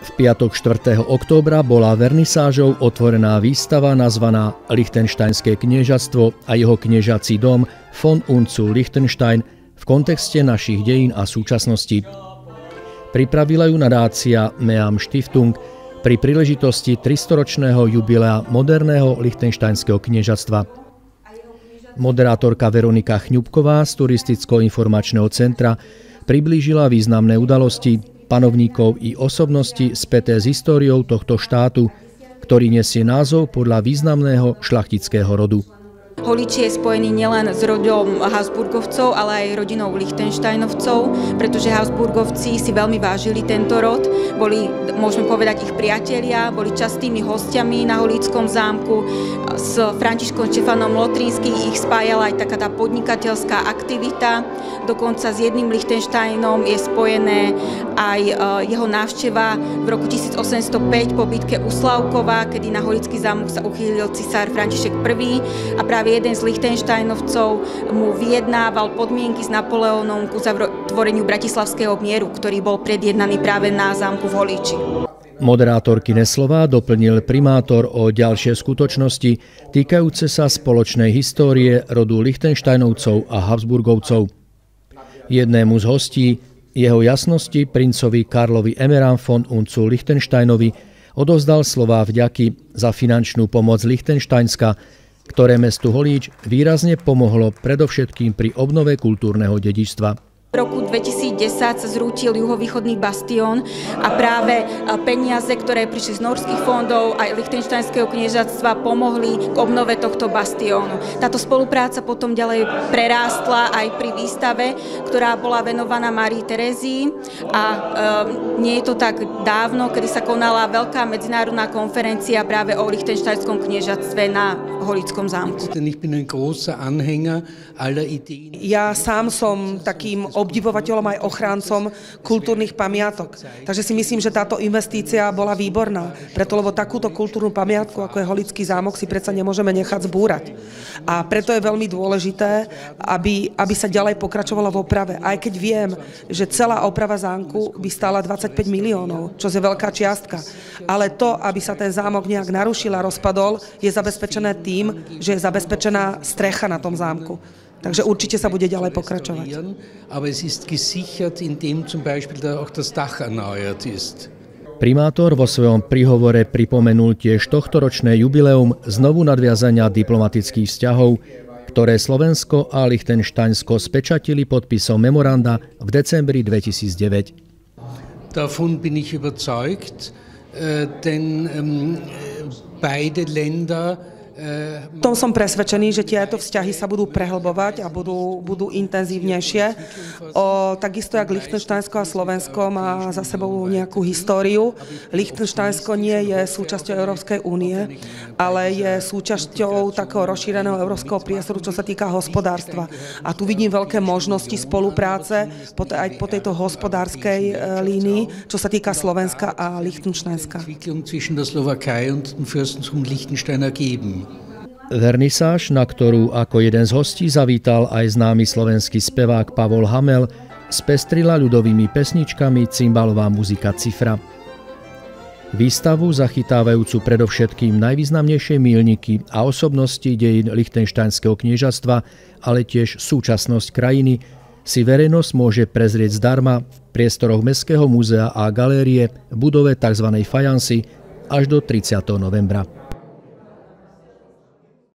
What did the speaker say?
V piatok 4. októbra bola vernisážou otvorená výstava nazvaná Lichtenštajnské kniežatstvo a jeho kniežací dom von und zu Liechtenstein v kontexte našich dejín a súčasnosti. Pripravila ju nadácia Meam Stiftung pri príležitosti 300-ročného jubilea moderného lichtenštajnského kniežatstva. Moderátorka Veronika Chňubková z Turisticko-informačného centra priblížila významné udalosti, panovníkov i osobnosti späté s históriou tohto štátu, ktorý nesie názov podľa významného šľachtického rodu. Holíč je spojený nielen s rodom Habsburgovcov, ale aj rodinou Lichtensteinovcov, pretože Habsburgovci si veľmi vážili tento rod. Boli, môžeme povedať, ich priatelia, boli častými hostiami na Holíčskom zámku. S Františkom Štefanom Lotrinským ich spájala aj taká tá podnikateľská aktivita. Dokonca s jedným Lichtensteinom je spojené aj jeho návšteva v roku 1805 po bitke u Slavkova, kedy na Holíčsky zámok sa uchýlil cisár František I. A práve jeden z Lichtensteinovcov mu vyjednával podmienky s Napoleónom k uzatvoreniu Bratislavského mieru, ktorý bol predjednaný práve na zámku v Holíči. Moderátorky Neslová doplnil primátor o ďalšie skutočnosti týkajúce sa spoločnej histórie rodu Lichtensteinovcov a Habsburgovcov. Jednému z hostí, jeho jasnosti princovi Karlovi Emmeram von und zu Liechtensteinovi, odovzdal slová vďaky za finančnú pomoc Lichtensteinska, ktoré mestu Holíč výrazne pomohlo predovšetkým pri obnove kultúrneho dedičstva. V roku 2010 sa zrútil juhovýchodný bastión a práve peniaze, ktoré prišli z norských fondov aj Lichtenštajnského kniežatstva, pomohli k obnove tohto bastiónu. Táto spolupráca potom ďalej prerástla aj pri výstave, ktorá bola venovaná Márii Terézii a nie je to tak dávno, kedy sa konala veľká medzinárodná konferencia práve o Lichtenštajnskom kniežatstve na Holíčskom zámku. Ja sám som takým obdivovateľom aj ochráncom kultúrnych pamiatok. Takže si myslím, že táto investícia bola výborná. Preto, lebo takúto kultúrnu pamiatku, ako je Holíčsky zámok, si predsa nemôžeme nechať zbúrať. A preto je veľmi dôležité, aby sa ďalej pokračovalo v oprave. Aj keď viem, že celá oprava zámku by stála 25 miliónov, čo je veľká čiastka. Ale to, aby sa ten zámok nejak narušil a rozpadol, je zabezpečené tým, že je zabezpečená strecha na tom zámku. Takže určite sa bude ďalej pokračovať. Primátor vo svojom príhovore pripomenul tiež tohtoročné jubileum znovu nadviazania diplomatických vzťahov, ktoré Slovensko a Lichtenštajnsko spečatili podpisom memoranda v decembri 2009. Davon bin ich überzeugt, denn beide Länder. V tom som presvedčený, že tieto vzťahy sa budú prehlbovať a budú intenzívnejšie. Takisto jak Lichtenštajnsko a Slovensko má za sebou nejakú históriu. Lichtenštajnsko nie je súčasťou Európskej únie, ale je súčasťou takého rozšíreného európskeho priestoru, čo sa týka hospodárstva. A tu vidím veľké možnosti spolupráce aj po tejto hospodárskej línii, čo sa týka Slovenska a Lichtenštajnska. Vernisáž, na ktorú ako jeden z hostí zavítal aj známy slovenský spevák Pavol Hamel, spestrila ľudovými pesničkami cymbalová muzika Cifra. Výstavu, zachytávajúcu predovšetkým najvýznamnejšie míľniky a osobnosti dejín Lichtenštajnského kniežatstva, ale tiež súčasnosť krajiny, si verejnosť môže prezrieť zdarma v priestoroch Mestského múzea a galérie v budove tzv. Fajansy až do 30. novembra.